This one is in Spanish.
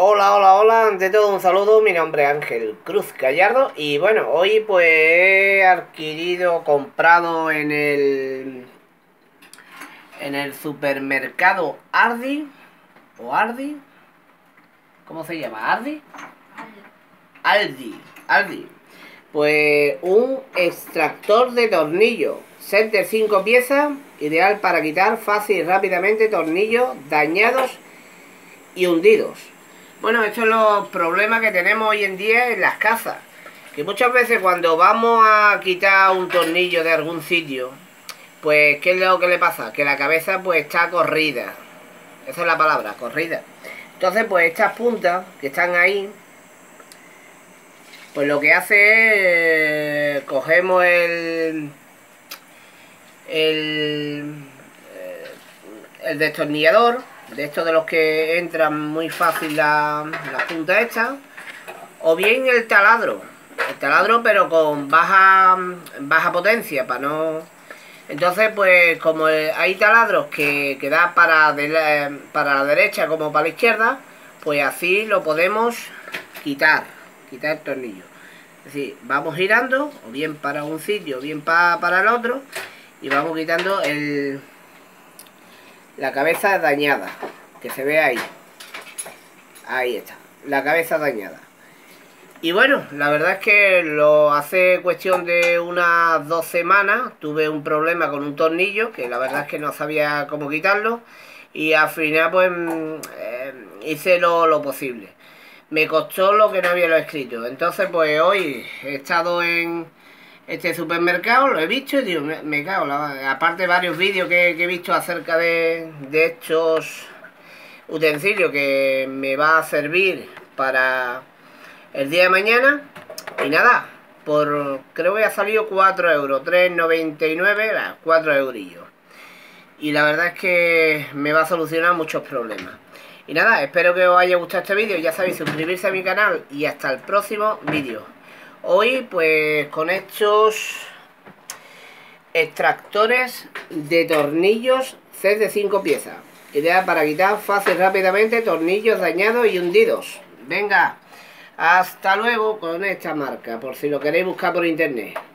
Hola, hola, hola, ante todo un saludo, mi nombre es Ángel Cruz Gallardo y bueno, hoy pues he comprado en el supermercado Aldi, o Aldi, ¿cómo se llama? ¿Aldi? Aldi, pues un extractor de tornillos, set de 5 piezas, ideal para quitar fácil y rápidamente tornillos dañados y hundidos. Bueno, estos son los problemas que tenemos hoy en día en las casas. Que muchas veces cuando vamos a quitar un tornillo de algún sitio, pues ¿qué es lo que le pasa? Que la cabeza pues está corrida. Esa es la palabra, corrida. Entonces pues estas puntas que están ahí, pues lo que hace es cogemos el, el destornillador, de estos de los que entran muy fácil las puntas estas, o bien el taladro pero con baja potencia, para no... Entonces pues como hay taladros que da para la derecha como para la izquierda, pues así lo podemos quitar el tornillo. Es decir, vamos girando, o bien para un sitio, o bien para el otro, y vamos quitando la cabeza dañada, que se ve ahí. Ahí está, la cabeza dañada. Y bueno, la verdad es que hace cuestión de unas 2 semanas tuve un problema con un tornillo, que la verdad es que no sabía cómo quitarlo, y al final pues hice lo posible. Me costó lo que no había lo escrito. Entonces pues hoy he estado en este supermercado, lo he visto y digo, me cago, aparte de varios vídeos que he visto acerca de estos utensilios que me va a servir para el día de mañana. Y nada, creo que ha salido 4 euros, 3,99, 4 eurillos. Y la verdad es que me va a solucionar muchos problemas. Y nada, espero que os haya gustado este vídeo. Ya sabéis, suscribirse a mi canal y hasta el próximo vídeo. Hoy pues con estos extractores de tornillos set de 5 piezas. Ideal para quitar fácil y rápidamente tornillos dañados y hundidos. Venga, hasta luego con esta marca, por si lo queréis buscar por internet.